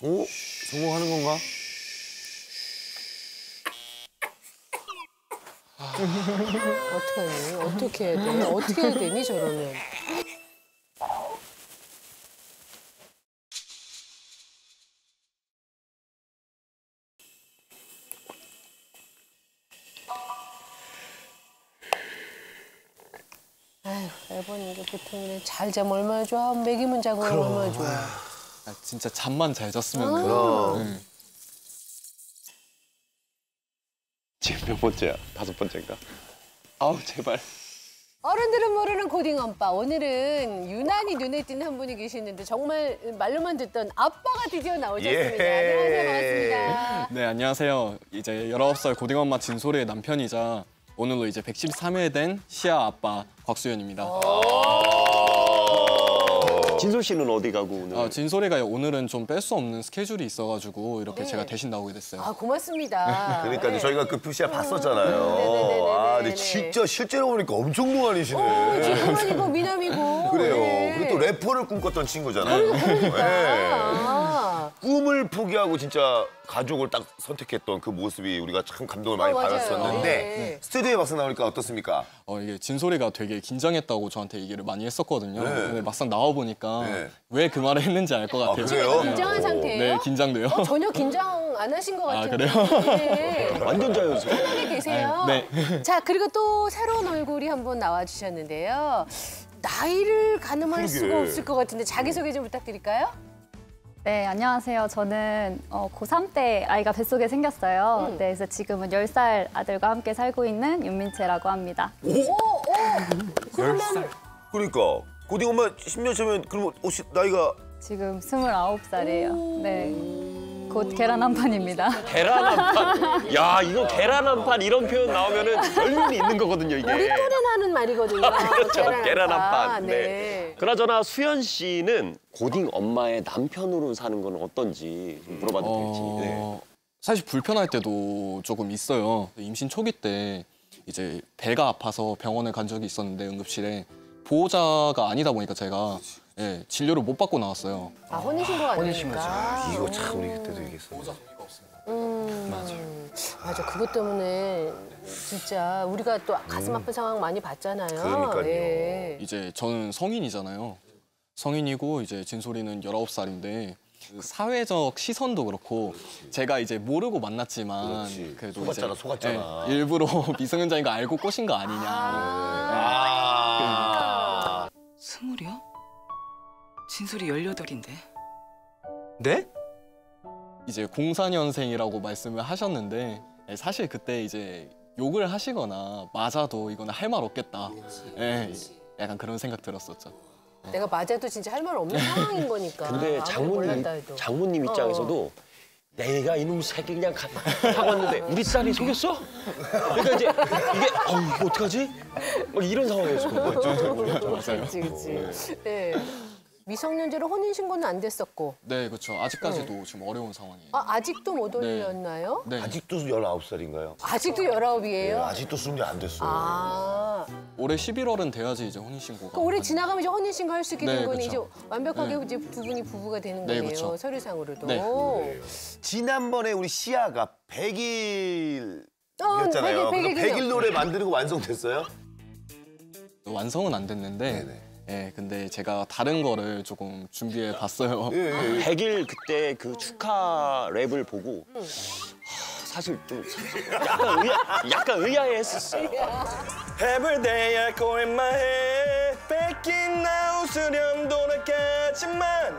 오? 성공하는 건가? 어떻게 하니? 어떻게 해야 돼? 어떻게 해야 되니 저러면? 아휴, 앨범 이게 보통 잘 자면 얼마나 좋아. 먹이면 자고 얼마나 좋아. 아, 진짜 잠만 잘 잤으면. 그럼. 지금 몇 번째야? 5번째인가? 아우 제발. 어른들은 모르는 고딩 엄빠. 오늘은 유난히 눈에 띄는 한 분이 계시는데 정말 말로만 듣던 아빠가 드디어 나오셨습니다. 안녕하세요. 반갑습니다. 네, 안녕하세요. 이제 19살 고딩 엄마 진솔이의 남편이자 오늘로 이제 113회 된 시아 아빠 곽수현입니다. 진솔 씨는 어디 가고 오늘? 진솔이가 오늘은 좀 뺄 수 없는 스케줄이 있어가지고 이렇게 제가 대신 나오게 됐어요. 아, 고맙습니다. 그러니까 네. 저희가 그 푸시아 봤었잖아요. 네네네네네. 아, 근데 진짜 실제로 보니까 엄청 동안이시네. 지금만이고 미남이고. 그래요. 네. 그리고 또 래퍼를 꿈꿨던 친구잖아요. 그러니까. 네. 아. 꿈을 포기하고 진짜 가족을 딱 선택했던 그 모습이 우리가 참 감동을 많이 맞아요. 받았었는데 네. 스튜디오에 막상 나오니까 어떻습니까? 이게 진솔이가 되게 긴장했다고 저한테 얘기를 많이 했었거든요. 네. 근데 막상 나와보니까 네. 왜 그 말을 했는지 알 것 같아요. 그래요? 긴장한 상태예요? 네, 긴장돼요. 전혀 긴장 안 하신 것 같은데. 그래요? 네. 완전 자연스러워. 편하게 계세요. 네. 자, 그리고 또 새로운 얼굴이 한 분 나와주셨는데요. 나이를 가늠할 그러게. 수가 없을 것 같은데 자기소개 좀 부탁드릴까요? 네, 안녕하세요. 저는 고3 때 아이가 뱃속에 생겼어요. 네, 그래서 지금은 10살 아들과 함께 살고 있는 윤민채라고 합니다. 그러면 그러니까 고딩 엄마 10년 차면 그럼 혹시 나이가 지금 29살이에요. 네, 곧 계란 한 판입니다. 계란 한 판. 야 이거 계란 한 판 이런 표현 나오면은 열림이 있는 거거든요 이게. 우리 또래 나는 말이거든요. 그렇죠. 계란 한 판. 네. 네. 그나저나 수현 씨는 고딩 엄마의 남편으로 사는 건 어떤지 좀 물어봐도 될지. 네. 사실 불편할 때도 조금 있어요. 임신 초기 때 이제 배가 아파서 병원에 간 적이 있었는데 응급실에 보호자가 아니다 보니까 제가 진료를 못 받고 나왔어요. 아, 혼인신고가 안 되니까. 이거 참 우리 그때도 얘기했어. 맞아. 그것 때문에 진짜 우리가 또 가슴 아픈 상황 많이 봤잖아요. 그러니까요. 예. 이제 저는 성인이잖아요. 성인이고 이제 진솔이는 19살인데 그 사회적 시선도 그렇고 제가 이제 모르고 만났지만 그렇지. 그래도 속았잖아, 속았잖아. 일부러 미성년자인 거 알고 꼬신 거 아니냐. 20이요? 진솔이 18인데. 네? 이제 04년생이라고 말씀을 하셨는데 사실 그때 이제 욕을 하시거나 맞아도 이거는 할 말 없겠다. 약간 그런 생각 들었었죠. 내가 맞아도 진짜 할 말 없는 상황인 거니까. 근데 아무리 몰랐다 해도. 장모님 입장에서도 내가 이놈 새끼 그냥 하고 왔는데 우리 딸이 속였어? 그러니까 이제 이게 이거 어떡하지? 막 이런 상황이었어. 맞아요. 그치. 네. 미성년자로 혼인신고는 안 됐었고. 네, 그렇죠. 아직까지도 좀 어려운 상황이에요. 아직도 못 올렸나요? 네. 아직도 19살인가요? 아직도 19이에요? 아직도 순위 안 됐어요. 올해 11월은 돼야지 이제 혼인신고가. 올해 지나가면 이제 혼인신고 할 수 있게 네, 되는 거는 그쵸. 이제 완벽하게 이제 두 분이 부부가 되는 네, 거네요. 그쵸. 서류상으로도. 네. 지난번에 우리 시아가 100일이었잖아요. 100일 기념. 100일 노래 만드는 거 완성됐어요? 완성은 안 됐는데 근데 제가 다른 거를 조금 준비해 봤어요. 100일 그때 그 축하 랩을 보고 사실 좀 약간 의아해했었어. Every day I go in my head 뺏긴 나 웃으렴 돌아가지만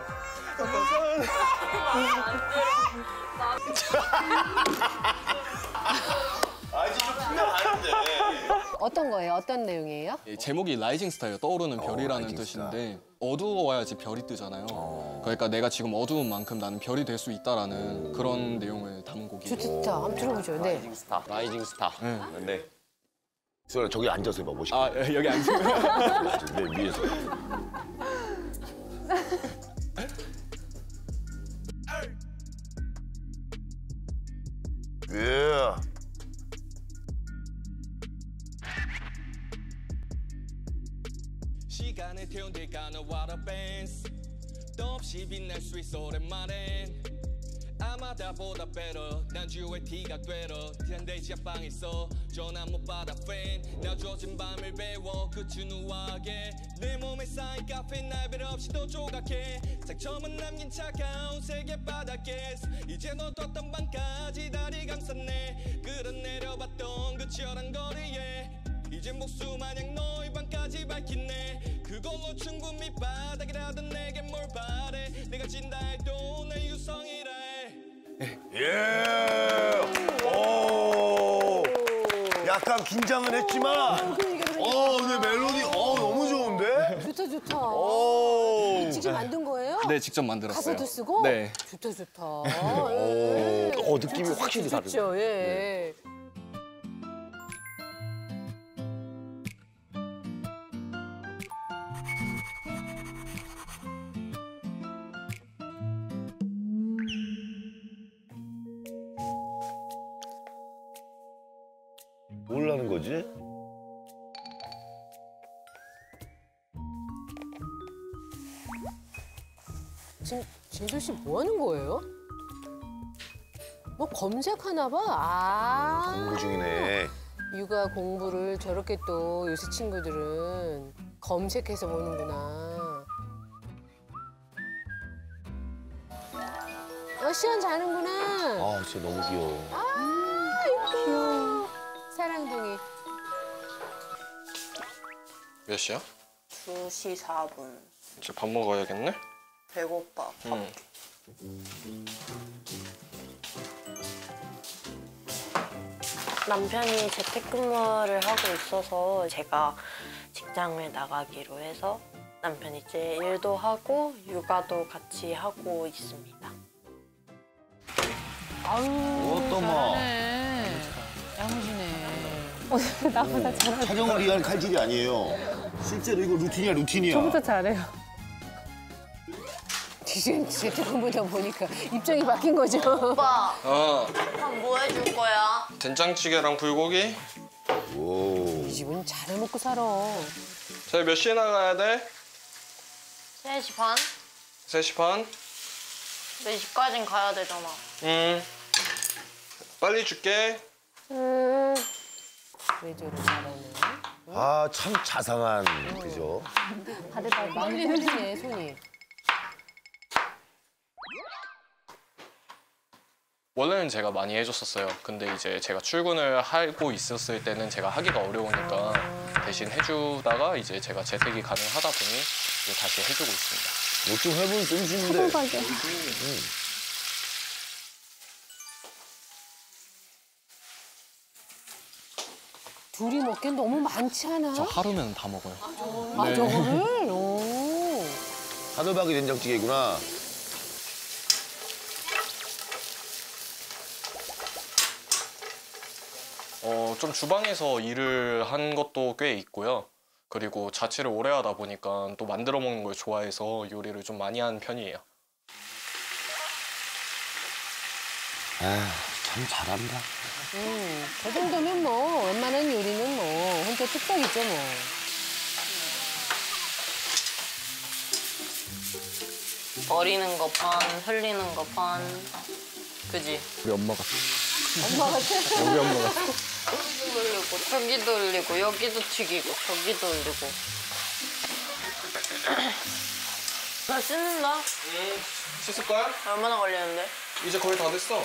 어떤 거예요? 어떤 내용이에요? 제목이 라이징 스타예요. 떠오르는 별이라는 라이징 뜻인데 어두워야지 별이 뜨잖아요. 그러니까 내가 지금 어두운 만큼 나는 별이 될 수 있다라는 그런 내용을 담은 곡이에요. 좋다. 한번 들어보죠. 네. 라이징 스타. 네. 수현아 저기 앉아서 해봐 멋있게. 여기 앉으면 네, 위에서. 예. 시간을 태운 뒤 가는 와라 밴스 또 없이 빛날 수 있어 오랜만엔 바다보다 better 난 주의 티가 되러 티한데 지하방에서 전화 못 받아 fan 나 주어진 밤을 배워 끝은 우아하게 내 몸에 쌓인 카페인 날별 없이 또 조각해 상처만 남긴 차가운 세계 바닥에 이제 너 떴던 방까지 다리 감쌌네 끌어내려봤던 그 치열한 거리에 이제 목숨마냥 너의 방까지 밝히네 그걸로 충분히 바닥이라도 내게 뭘 바래 내가 진다 해도 내 유성이라 해 예. 오. 약간 긴장은 했지만. 근데 멜로디 너무 좋은데? 좋다 좋다. 오. 직접 만든 거예요? 네 직접 만들었어요. 가사도 쓰고? 네. 좋다 좋다. 예. 느낌이 확실히 다르네. 좋죠. 예. 뭘 하는 거지? 지금 진솔 씨 뭐 하는 거예요? 뭐 검색하나 봐. 공부 중이네. 육아 공부를 저렇게 또 요새 친구들은 검색해서 보는구나. 시원 자는구나. 아, 진짜 너무 귀여워. 귀여워. 사랑둥이. 몇 시야? 2시 4분. 이제 밥 먹어야겠네? 배고파. 응. 남편이 재택근무를 하고 있어서 제가 직장을 나가기로 해서 남편이 이제 일도 하고 육아도 같이 하고 있습니다. 어떠마. 야무지네. 나보다 잘하네. 촬영을 위한 칼질이 아니에요. 실제로 이거 루틴이야. 저보다 잘해요. 지금 재택근무다 보니까 입장이 바뀐 거죠. 오빠, 어 밥 뭐 해줄 거야? 된장찌개랑 불고기? 오. 이 집은 잘 먹고 살아. 저희 몇 시에 나가야 돼? 3시 반? 3시 반? 4시까진 가야 되잖아. 빨리 줄게. 왜 저래 잘하네. 아, 참 자상한, 그죠? 다들 다 빨리 흘리네, 손이. 원래는 제가 많이 해줬었어요. 근데 이제 제가 출근을 하고 있었을 때는 제가 하기가 어려우니까 대신 해주다가 이제 제가 재택이 가능하다 보니 이제 다시 해주고 있습니다. 뭐 좀 해보면 좀 쉬운데. 둘이 먹기엔 너무 많지 않아? 저 하루면 다 먹어요. 아, 저거를? 오. 한우박이 된장찌개구나. 좀 주방에서 일을 한 것도 꽤 있고요. 그리고 자취를 오래 하다 보니까 또 만들어 먹는 걸 좋아해서 요리를 좀 많이 하는 편이에요. 아, 참 잘한다. 저 정도면 뭐, 웬만한 요리는 뭐, 혼자 뚝딱이죠, 뭐. 버리는 거 반, 흘리는 거 반. 그지? 우리 엄마 같아. 엄마 같아? 우리 엄마 같아. 여기도 흘리고, 저기도 흘리고, 여기도 튀기고, 저기도 흘리고. 나 씻는다. 씻을 거야? 얼마나 걸리는데? 이제 거의 다 됐어.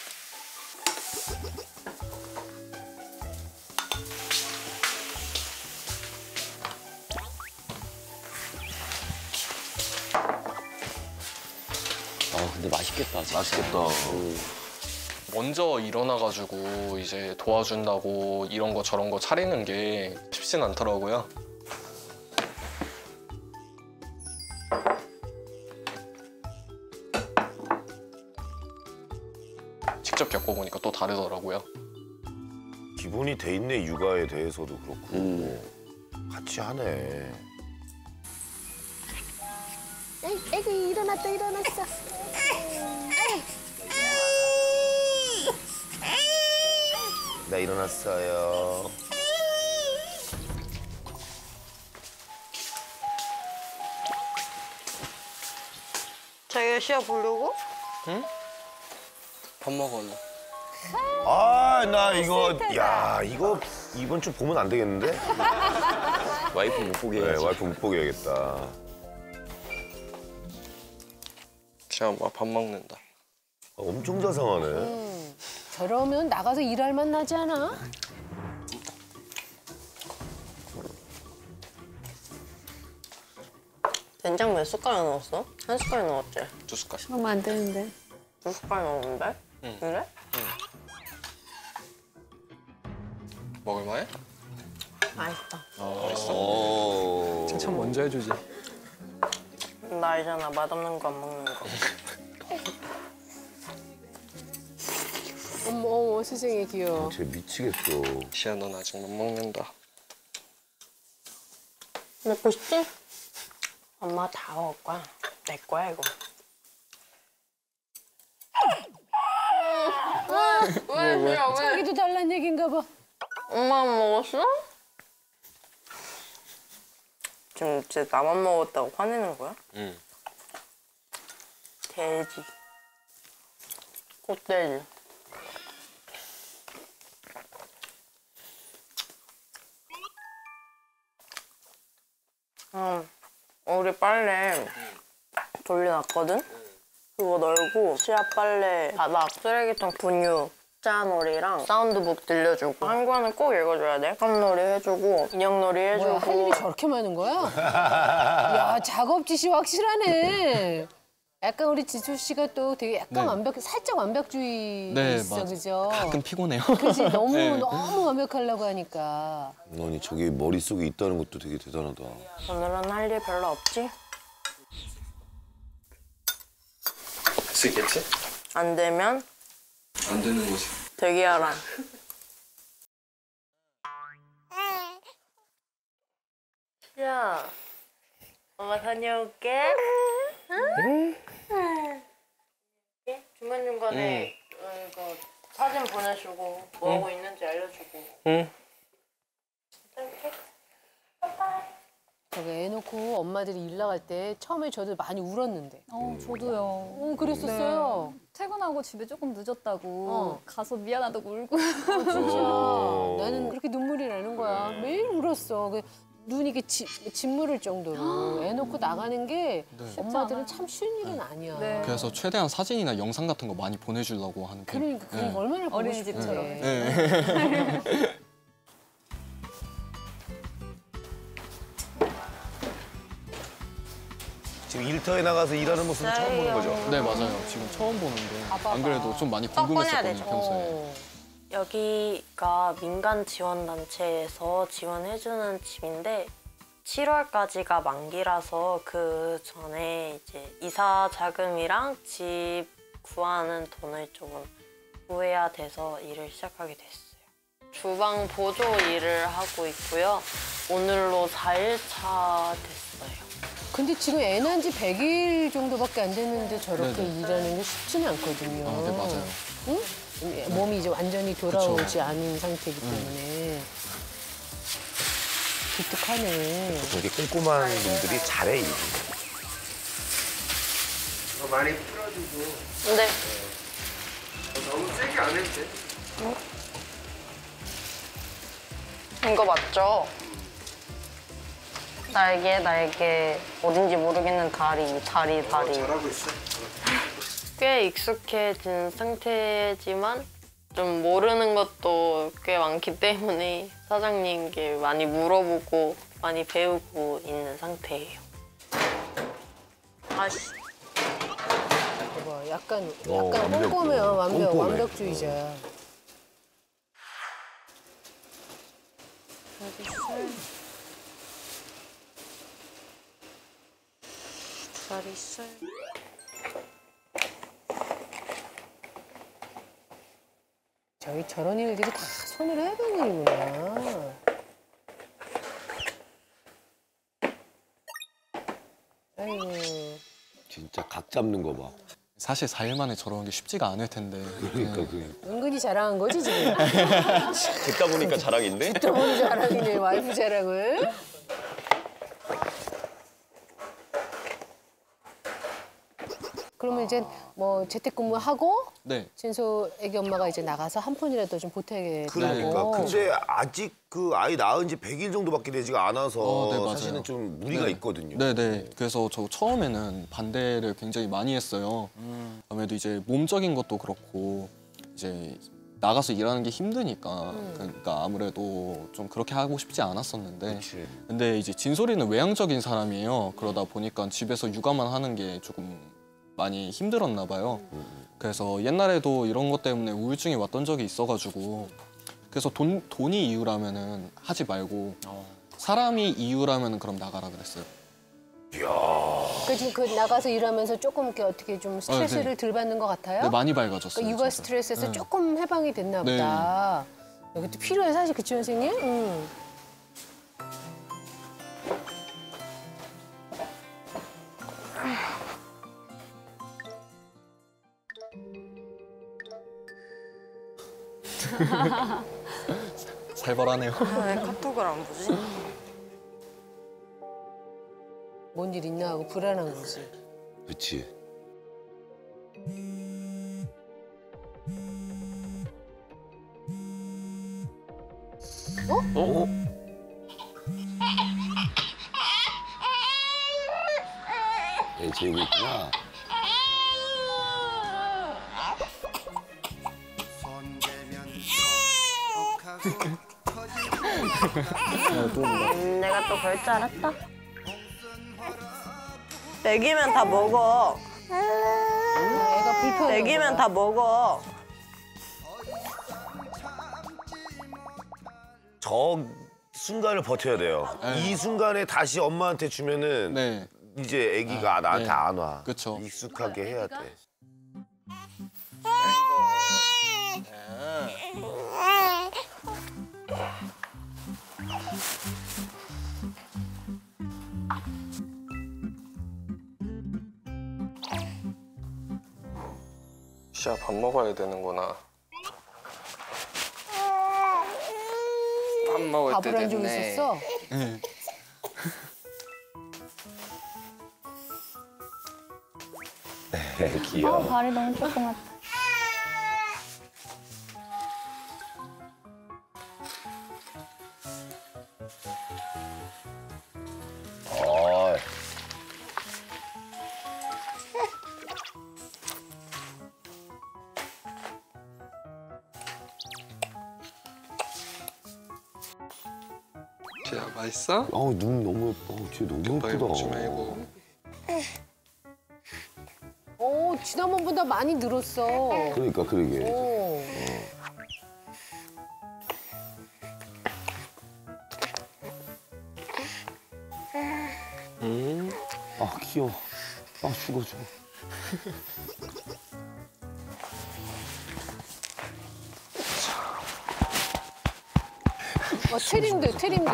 근데 맛있겠다. 진짜. 맛있겠다. 먼저 일어나가지고 이제 도와준다고 이런 거 저런 거 차리는 게 쉽진 않더라고요. 직접 겪어보니까 또 다르더라고요. 기본이 돼 있네, 육아에 대해서도 그렇고. 같이 하네. 애기 일어났다, 일어났어. 나 일어났어요. 자기가 시합 보려고? 응? 밥 먹을래. 아, 나 이거, 야, 이번 주 보면 안 되겠는데? 와이프 못 보게 네, 해야지. 와이프 못 보게 해야겠다. 그냥 밥 먹는다. 엄청 자상하네. 저러면 나가서 일할 맛 나지 않아? 된장 몇 숟가락 넣었어? 한 숟가락 넣었지? 2숟갈. 그러면 안 되는데. 두 숟가락 넣었는데? 그래? 먹을만해? 맛있다. 칭찬 먼저 해주지. 나 알잖아. 맛없는 거 안 먹는 거. 어머, 어머, 세상에 귀여워. 쟤 미치겠어. 시아 넌 아직 못 먹는다. 먹고 싶지? 엄마 다 먹을 거야. 내 거야 이거. 왜? 자기도 달란 얘긴가 봐. 엄마 안 먹었어? 지금 진짜 나만 먹었다고 화내는 거야? 응. 돼지. 꽃돼지. 우리 빨래 돌려놨거든? 그거 널고 시합 빨래 바닥 쓰레기통 분유 짠놀이랑 사운드북 들려주고 한 권은 꼭 읽어줘야 돼. 깜놀이 해주고 인형놀이 뭐야, 할 해주고 일이 저렇게 많은 거야? 야, 작업짓이 확실하네. 약간 우리 지수 씨가 또 되게 약간 살짝 완벽주의 있어, 맞아. 그죠? 가끔 피곤해요. 그지 너무 네. 너무 완벽하려고 하니까. 아니, 저게 머릿속에 있다는 것도 되게 대단하다. 오늘은 할 일 별로 없지? 할 수 있겠지? 안 되면 안 되는 거지. 되게 하라. 야, 엄마 다녀올게. 응? 중간중간에 이거 사진 보내주고 뭐 하고 있는지 알려주고. 응. 저거 애 놓고 엄마들이 일 나갈 때 처음에 저도 많이 울었는데. 저도요. 그랬었어요. 퇴근하고 집에 조금 늦었다고 어. 가서 미안하다고 울고. 나는 그렇게 눈물이 나는 거야. 매일 울었어. 눈이 이렇게 짓무를 정도로 애 놓고 나가는 게 엄마들은 참 쉬운 일은 아니야. 네. 그래서 최대한 사진이나 영상 같은 거 많이 보내주려고 하는 편. 그러니까 그런 거 얼마나 보고 어린이집처럼. 싶은데. 지금 일터에 나가서 일하는 모습을 처음 보는 거죠? 네, 맞아요. 지금 처음 보는데 봐봐. 안 그래도 좀 많이 꺼내야 궁금했었거든요, 되죠. 평소에. 여기가 민간 지원단체에서 지원해주는 집인데 7월까지가 만기라서 그 전에 이제 이사 자금이랑 집 구하는 돈을 조금 구해야 돼서 일을 시작하게 됐어요. 주방 보조 일을 하고 있고요. 오늘로 4일차 됐어요. 근데 지금 애 낳은 지 100일 정도밖에 안 됐는데 저렇게 네네. 일하는 게 쉽지는 않거든요. 네, 맞아요. 응? 몸이 이제 완전히 돌아오지 않은 상태이기 때문에. 기특하네. 되게 꼼꼼한 분들이 잘해, 일. 많이 풀어주고 네. 너무 세게 안 해도 돼. 이거 맞죠? 날개 어딘지 모르겠는 다리. 잘하고 있어. 꽤 익숙해진 상태지만 좀 모르는 것도 꽤 많기 때문에 사장님께 많이 물어보고 많이 배우고 있는 상태예요. 아씨. 봐봐, 약간 완벽. 꼼꼼해, 꼼꼼해. 완벽주의자. 다리살. 저희 저런 일들이 다 손으로 해야 되는 일이구나. 아이고. 진짜 각 잡는 거 봐. 사실 4일 만에 저런 게 쉽지가 않을 텐데. 그러니까 네. 은근히 자랑한 거지, 지금. 듣다 보니까 자랑인데? 저번에 자랑이네, 와이프 자랑을. 그러면 이제 뭐 재택근무하고 네. 진소 애기 엄마가 이제 나가서 한 푼이라도 좀 보태게 그러니까. 되고. 근데 아직 그 아이 낳은 지 100일 정도밖에 되지가 않아서 네, 맞아요. 사실은 좀 무리가 네. 있거든요. 네네. 그래서 저 처음에는 반대를 굉장히 많이 했어요. 아무래도 이제 몸적인 것도 그렇고 이제 나가서 일하는 게 힘드니까 그러니까 아무래도 좀 그렇게 하고 싶지 않았었는데 그치. 근데 이제 진솔이는 외향적인 사람이에요. 그러다 보니까 집에서 육아만 하는 게 조금 많이 힘들었나 봐요. 그래서 옛날에도 이런 것 때문에 우울증이 왔던 적이 있어가지고 그래서 돈이 이유라면은 하지 말고 사람이 이유라면은 그럼 나가라 그랬어요. 그 지금 그 나가서 일하면서 조금 이렇게 어떻게 좀 스트레스를 네. 덜 받는 것 같아요? 네, 많이 밝아졌어요. 그러니까 육아 진짜. 스트레스에서 네. 조금 해방이 됐나 네. 보다. 이것도 필요해 사실 그치 선생님? 살벌하네요. 왜 카톡을 안 보지? 뭔 일 있나 하고 불안한 거지. 그렇지. 어? 애 재우고 있구나. 내가 또 그럴 줄 알았다. 먹이면 다 먹어. 애가 불편해. 먹이면 다 먹어. 저 순간을 버텨야 돼요. 이 순간에 다시 엄마한테 주면은 네. 이제 아기가 나한테 네. 안 와. 그쵸. 익숙하게 해야 돼. 시아 밥 먹어야 되는구나. 밥 먹을 때 밥을 안 주고 됐네. 있었어? 네. 귀여워. 발이 너무 조그맣다. 어. 시아 맛있어? 눈 너무 예뻐. 쟤 너무 예쁘다. 먹지 말고. 지난번보다 많이 늘었어. 그러니까 그러게. 오. 아 귀여워. 아 죽어. 트림도.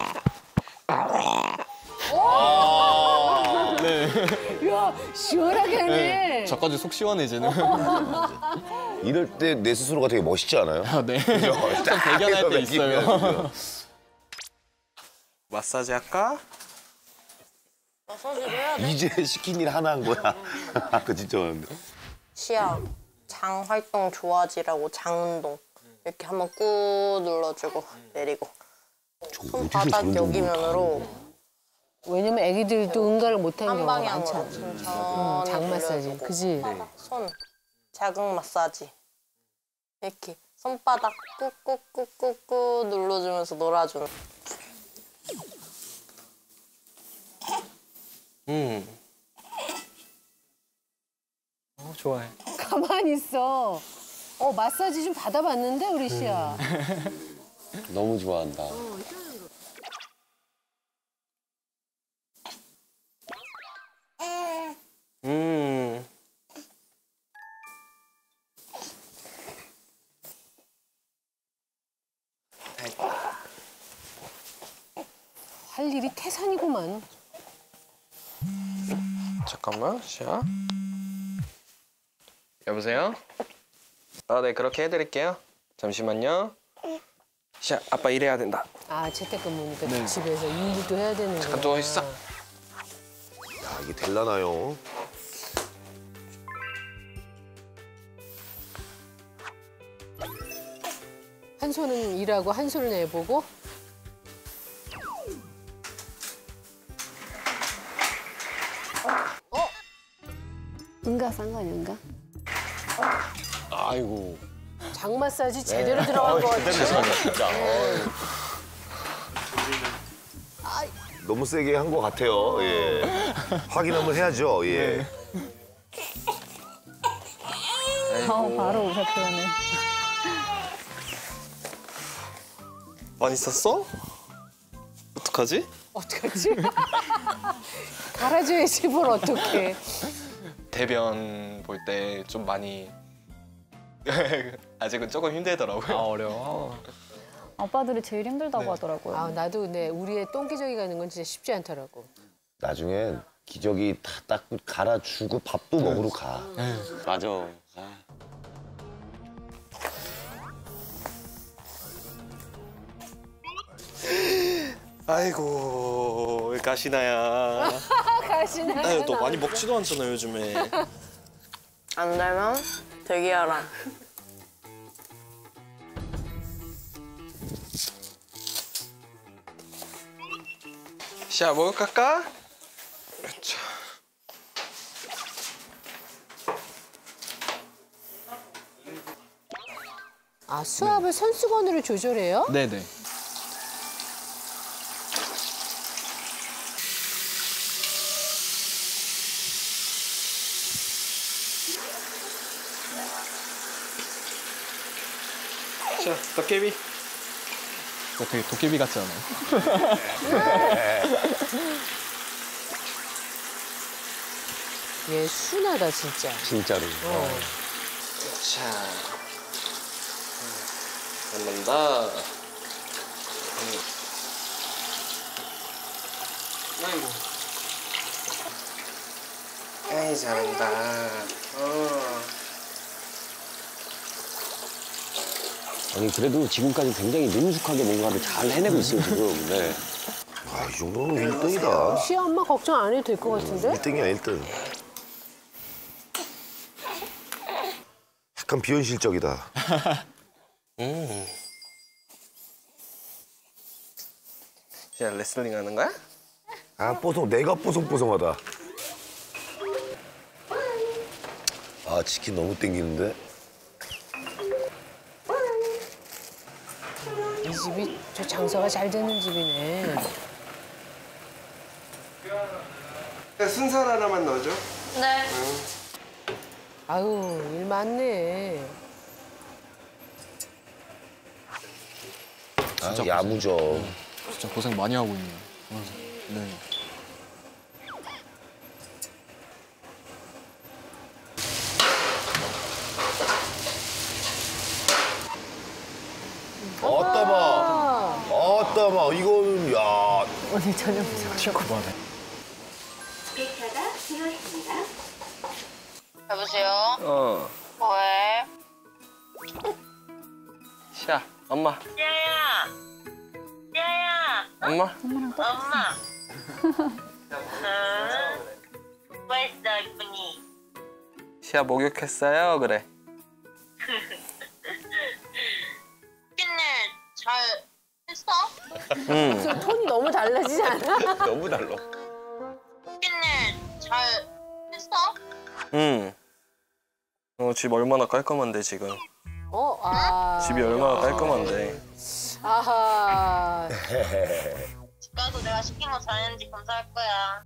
네. 야, 시원하게 하네. 네. 저까지 속 시원해지는. 이럴 때 내 스스로가 되게 멋있지 않아요? 아, 네. 좀 대견할 때 있어요. 마사지 할까? 마사지를 해야 돼. 이제 시킨 일 하나 한 거야. 아까 진짜 많은데. 시야, 장 활동 좋아지라고 장 운동. 이렇게 한번 꾹 눌러주고 내리고. 손바닥 여기면으로 왜냐면 애기들도 응가를 못하는 한 경우가 방향으로 많잖아. 천천히 장 마사지, 돌려주고. 그지? 손 자극 마사지 이렇게 손바닥 꾹꾹꾹꾹꾹 눌러주면서 놀아주는. 좋아해. 가만히 있어. 마사지 좀 받아봤는데 우리 시야. 너무 좋아한다. 할 일이 태산이구만. 잠깐만, 시아. 여보세요? 네, 그렇게 해드릴게요. 잠시만요. 시아, 아빠 일해야 된다. 아, 재택근무니까 네. 집에서 일도 해야 되는 거야. 잠깐 누워있어. 야 이게 될라나요? 한 손은 일하고 한 손은 애 보고. 응가 싼 거 아닌가? 아이고. 장 마사지 제대로 들어간 거 같아. 세상에 진짜. 너무 세게 한 것 같아요. 예. 확인 한번 해야죠. 예. 바로 웃어 표현을. 많이 썼어? 어떡하지? 어떡하지? 갈아줘야지 뭘 어떡해. 대변 볼 때 좀 많이 아직은 조금 힘들더라고요. 어려워. 아빠들이 제일 힘들다고 하더라고요. 아 나도 근데 우리의 똥기저귀 가는 건 진짜 쉽지 않더라고. 나중엔 기저귀 다 닦고 갈아주고 밥도 먹으러 가. 맞아. 아이고 가시나야. 가시나. 아유 너 많이 먹지도 않잖아 요즘에. 안 되면 대기하라. 자 먹을까? 아 수압을 손수건으로 조절해요? 네네. 자, 도깨비. 너 되게 도깨비 같지 않아요? 얘 순하다 진짜. 진짜로. 자, 잘난다. 아이고. 에이 잘한다. 아니 그래도 지금까지 굉장히 능숙하게 뭔가를 잘 해내고 있어요 지금. 네. 아, 이 정도면 1등이다. 시아 엄마 걱정 안 해도 될 것 같은데? 1등이야, 1등. 약간 비현실적이다. 야 레슬링 하는 거야? 아, 내가 뽀송뽀송하다. 아, 치킨 너무 땡기는데? 이 집이 저 장사가 잘 되는 집이네. 순살 하나만 넣어줘. 네. 아유 일 많네. 아, 야무져. 진짜 고생 많이 하고 있네요. 네. 어따마, 이거는, 야. 오늘 저녁 저거. 여보세요? 뭐해? 시아, 엄마. 엄마. 엄마. 뭐 했어, 이쁜이? 시아 목욕했어요? 그래. 치킨을 잘 했어? 지금 톤이 너무 달라지지 않아? 너무 달라. 치킨을 잘 했어? 응. 집 얼마나 깔끔한데 지금. 집이 얼마나 깔끔한데. 아하. 집 가서 내가 시킨 거 잘했는지 검사할 거야.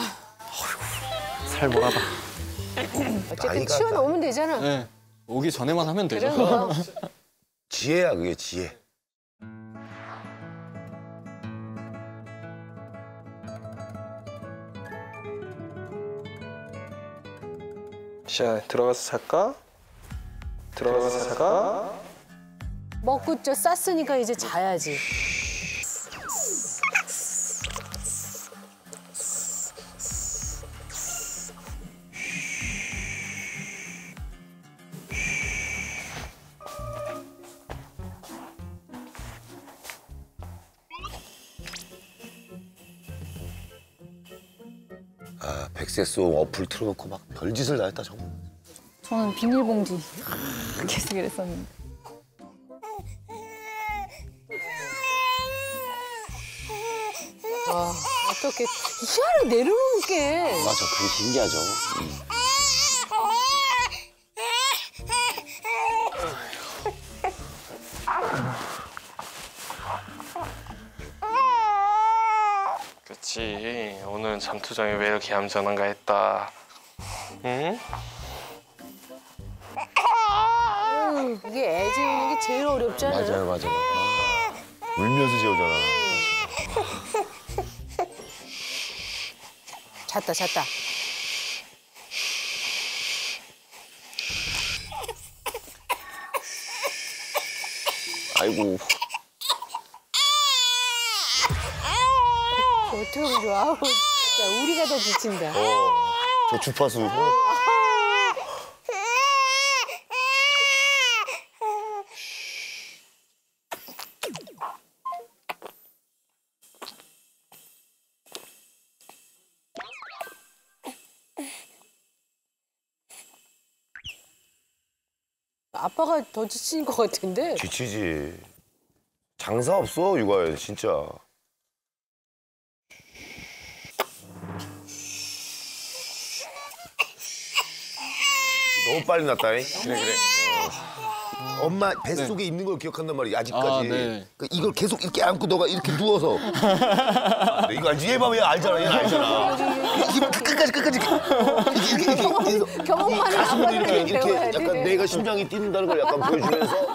살벌하다. 어쨌든 나이가 치워놓으면 되잖아. 네. 오기 전에만 하면 되죠. 그런 거. 지혜야, 그게 지혜. 시아 들어가서 잘까? 들어가서 잘까? 먹고 저 쌌으니까 이제 자야지. 아, 백세송 어플 틀어놓고 막 별짓을 다 했다, 정말. 저는 비닐봉지 계속 이랬었는데. 와, 어떻게 희한하게 내려놓은 게. 맞아, 그게 신기하죠. 그치. 오늘은 잠투정이 왜 이렇게 얌전한가 했다. 응? 이게 애 재우는 게 제일 어렵잖아. 맞아요. 울면서 재우잖아. 잤다. 아이고. 어떻게 하면 좋아? 야, 우리가 더 지친다. 저 주파수. 아빠가 더 지친 것 같은데. 지치지. 장사 없어 육아에 진짜. 너무 빨리 났다잉. 그래. 엄마 뱃속에 있는 걸 기억한단 말이야 아직까지. 아, 네. 그 이걸 계속 이렇게 안고 너가 이렇게 누워서. 이거 알지? 얘 봐봐 얘 알잖아. 얘 알잖아. 끝까지. 이렇게 경험하는 가슴으로 아빠들은 이렇게 배워야 돼. 약간 내가 심장이 뛰는다는 걸 약간 보여주면서.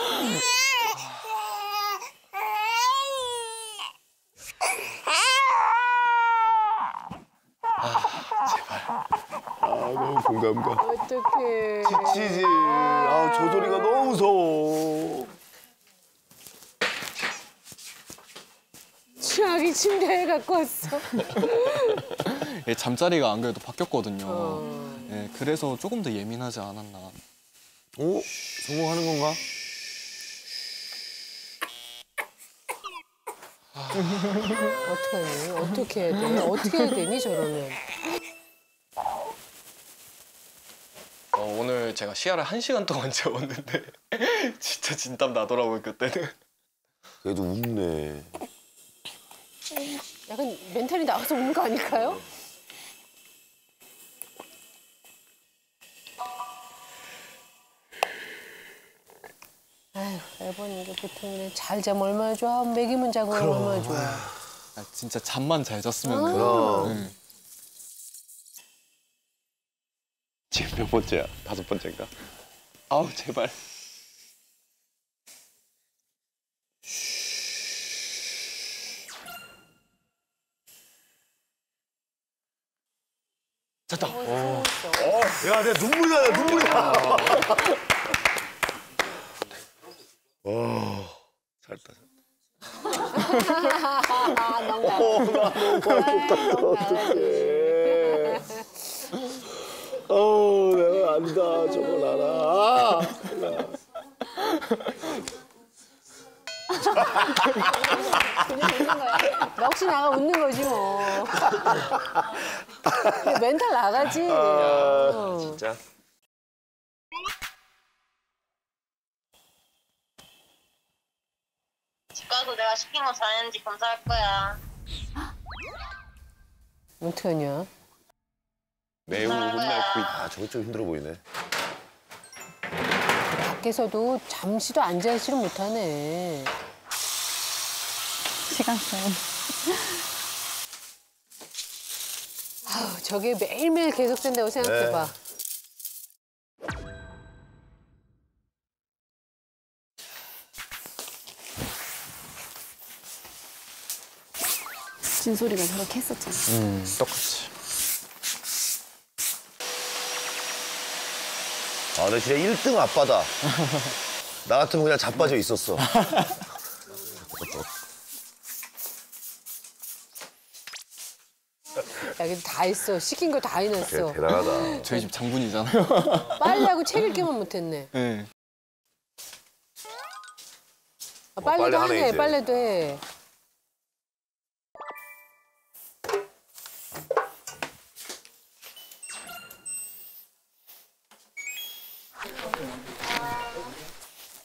너무 공감가. 어떡해. 지치지. 아, 저 소리가 너무 무서워. 취하기 침대에 갖고 왔어. 예, 잠자리가 안 그래도 바뀌었거든요. 예, 그래서 조금 더 예민하지 않았나. 오? 성공하는 건가? 어떡하니? 어떻게 해야 돼? 어떻게 해야 되니 저러면? 오늘 제가 시야를 1시간 동안 재웠는데 진짜 진땀 나더라고요, 그때는. 그래도 웃네. 약간 멘탈이 나가서 우는 거 아닐까요? 아휴, 애 보는 게 보통 그냥 잘 자면 얼마나 좋아. 먹이면 자고 얼마나 좋아. 아, 진짜 잠만 잘 잤으면. 그럼. 지금 몇 번째야? 5번째인가? 아우, 제발. 야, 내 눈물이 나, 눈물이 나. 잘했다. 너무 어떡해. 내가 안다, 저걸 알아. 역시 나가 웃는 거지 뭐. 멘탈 나가지. 진짜. 집 가서 내가 시킨 거 잘했는지 검사할 거야. 어떡하냐? 매우 혼날 아, 저거 좀 힘들어 보이네. 밖에서도 잠시도 앉아있지를 못하네. 시간차이. 아우, 저게 매일매일 계속된다고 생각해봐. 진솔이가 저렇게 했었잖아. 똑같이. 아, 나 진짜 1등 아빠다. 나 같으면 그냥 자빠져 있었어. 야, 근데 다 했어. 시킨 거 다 해놨어. 대단하다. 저희 집 장군이잖아요. 빨래하고 책 읽기만 못했네. 네. 아, 빨래도 빨래 하네, 하네. 이제. 빨래도 해.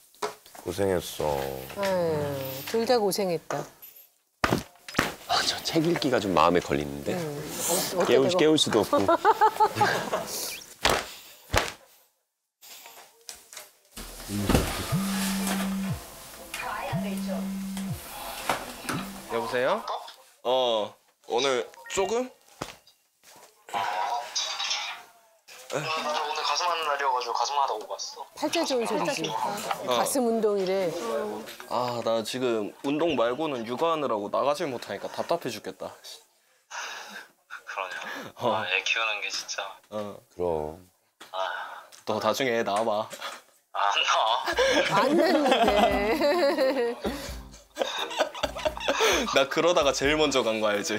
고생했어. 둘 다 고생했다. 아, 진짜. 책 읽기가 좀 마음에 걸리는데 어떻게 되고? 깨울 수도 없고. 여보세요? 오늘 조금? 나도 오늘 가슴 하는 날이어가지고 가슴 하다 오고 왔어. 팔자 좋은 소리지. 가슴 운동이래. 아, 나 지금 운동 말고는 육아하느라고 나가질 못하니까 답답해 죽겠다. 그러냐. 애 키우는 게 진짜. 그럼. 너 나중에 애 낳아봐. 안 나와. 안 났는데. 나 그러다가 제일 먼저 간 거 알지?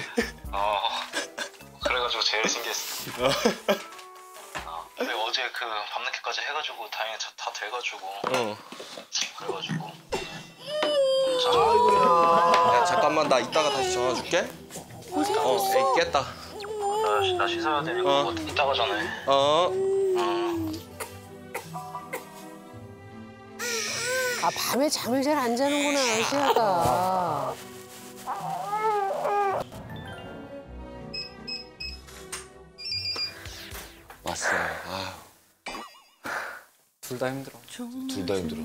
그래가지고 제일 신기했어. 근데 어제 그 밤늦게까지 해가지고 다행히 다 돼가지고. 그래가지고. 야, 잠깐만, 나 이따가 다시 전화 줄게. 애 깼다. 나 씻어야 되니까 이따가 전화해. 아, 밤에 잠을 잘 안 자는구나, 시아가. 왔어. 둘 다 힘들어. 둘 다 힘들어.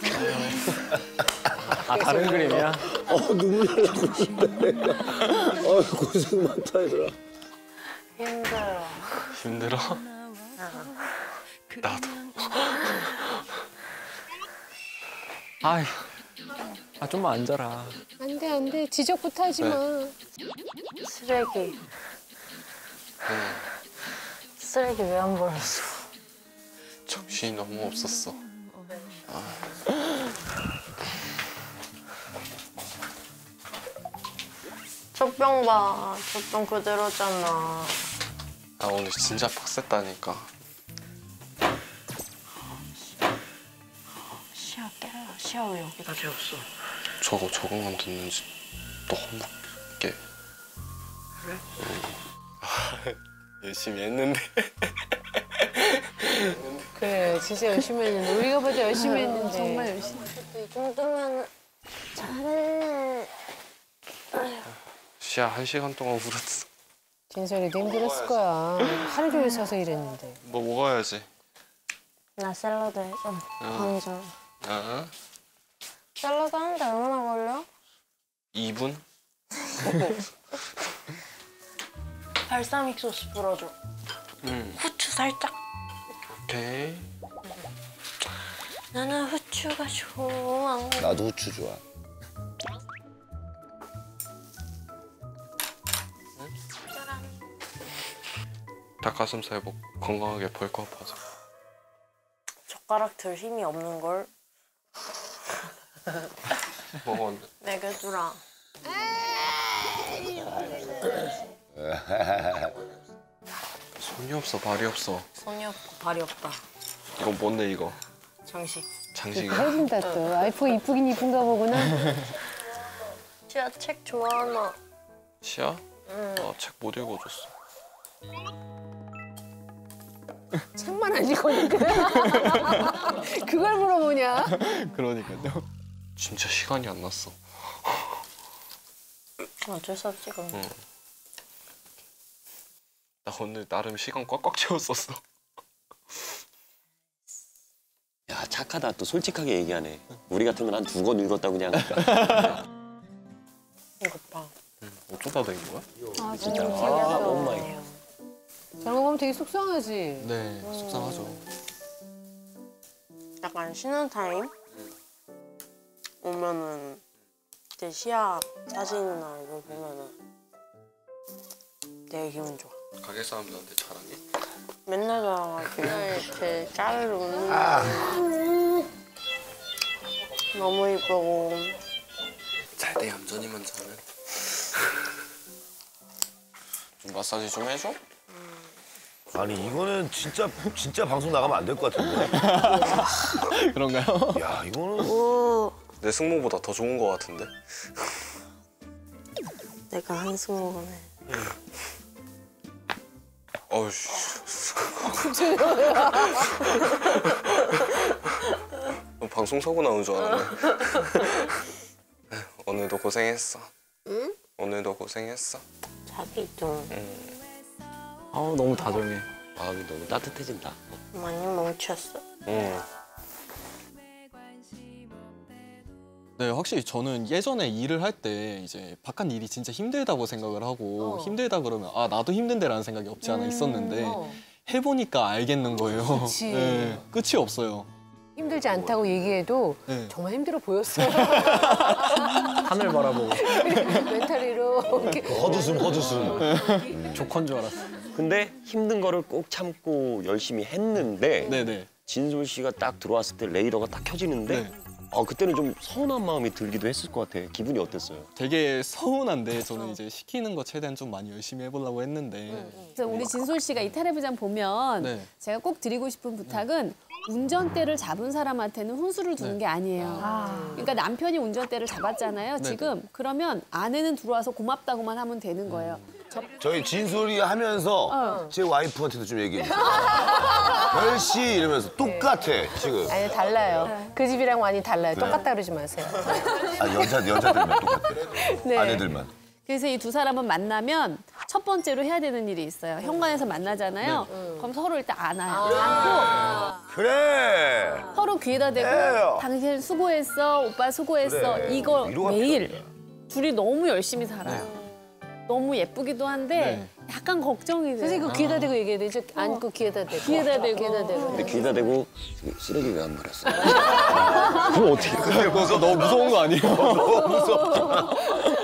아, 다른 그림이야? 눈물 나는데. 고생 많다, 얘들아. 힘들어. 힘들어? 나도. 아이, 좀만 앉아라. 안 돼, 안 돼. 지적부터 하지 마. 쓰레기. 쓰레기 왜 안 버렸어? 정신이 너무 없었어. 젖병 봐. 젖병 그대로잖아. 나 오늘 진짜 빡셌다니까. 시야 깨라. 시야 왜 여기다 재웠어? 저거만 듣는지 너무 깨. 그래? 열심히 했는데. 그래, 진짜 열심히 했는데. 우리가 봐도 열심히 했는데. 정말 열심히 했어. 이 정도면 잘해. 시야 1시간 동안 울었어. 진솔이도 힘들었을 거야. 하루 종일 서서 일했는데. 뭐 먹어야지. 나 샐러드 해줘. 완전. 샐러드 하는데 얼마나 걸려? 2분? 발사믹 소스 뿌려줘. 후추 살짝. 오케이. 나는 후추가 좋아. 나도 후추 좋아. 닭가슴살 먹고 건강하게 벌크업 하자. 젓가락 들 힘이 없는 걸. 먹었는데. 내게 주라. 손이 없어, 발이 없어. 손이 없고 발이 없다. 이거 뭔데 이거? 장식. 장식이야? 해준다 또. 아이폰 이쁘긴 이쁜가 보구나. 시아 책 좋아하나? 시야? 책 못 읽어줬어. 책만 안 읽었는데. 그걸 물어보냐? 그러니까요. 진짜 시간이 안 났어. 어쩔 수 없지 그럼. 나 오늘 나름 시간 꽉꽉 채웠었어. 야 착하다. 또 솔직하게 얘기하네. 우리 같으면 한 2권 읽었다 그냥. 이거 봐. 어쩌다 된 거야? 아, 진짜. 너무 많이. 저런 거 보면 되게 속상하지? 네, 속상하죠. 약간 쉬는 타임 오면은 제 시야 사진이나 이거 보면은 되게 기분 좋아. 가게 사람들한테 자랑해? 맨날 자랑하고 이렇게 짜르르 웃는 거 너무 이쁘고. 잘 때 얌전히만 자면. 좀 마사지 좀 해줘? 아니 이거는 진짜 방송 나가면 안 될 것 같은데. 그런가요? 야 이거는 내 승모보다 더 좋은 거 같은데? 내가 한승모네. 어우씨. 방송 사고 나온 줄 알았네. 오늘도 고생했어. 응? 오늘 오늘도 고생했어. 자기도 너무 다정해. 마음이 너무 따뜻해진다. 많이 뭉쳤어. 네, 확실히 저는 예전에 일을 할 때 이제 바깥 일이 진짜 힘들다고 생각을 하고 힘들다 그러면 아 나도 힘든데라는 생각이 없지 않아 있었는데 해보니까 알겠는 거예요. 그치. 네, 끝이 없어요. 힘들지 않다고 얘기해도 네. 정말 힘들어 보였어요. 하늘 바라보고 멘탈리로 이렇게 헛웃음. 조커인 줄 알았어. 근데 힘든 거를 꼭 참고 열심히 했는데 네네. 진솔 씨가 딱 들어왔을 때 레이더가 딱 켜지는데 네. 그때는 좀 서운한 마음이 들기도 했을 것 같아. 기분이 어땠어요? 되게 서운한데 저는 이제 시키는 거 최대한 좀 많이 열심히 해보려고 했는데 그래서 우리 진솔 씨가 이 텔레비전 보면 네. 제가 꼭 드리고 싶은 부탁은 운전대를 잡은 사람한테는 훈수를 두는 네. 게 아니에요. 그러니까 남편이 운전대를 잡았잖아요. 지금 그러면 아내는 들어와서 고맙다고만 하면 되는 거예요. 저희 진솔이 하면서 제 와이프한테도 좀 얘기해 주세요. 별씨 이러면서 똑같아 지금. 아니 달라요. 그 집이랑 많이 달라요. 똑같다 그러지 마세요. 아 여자들만 똑같아. 네. 아내들만. 그래서 이 두 사람은 만나면 첫 번째로 해야 되는 일이 있어요. 현관에서 만나잖아요. 그럼 서로 일단 안아요. 그래. 안고 서로 귀에다 대고 에요. 당신 수고했어, 오빠 수고했어. 그래. 이거 위로가 매일 둘이 너무 열심히 살아요. 너무 예쁘기도 한데 약간 걱정이 돼요. 선생님 그 귀에다 대고 얘기해야 되죠? 안고 귀에다 대고. 귀에다 대고. 귀에다 대고. 근데 귀에다 대고 쓰레기 왜 안 버렸어? 그럼 어떻게 해? 그거 너무 무서운 거 아니에요? 너무 무서워.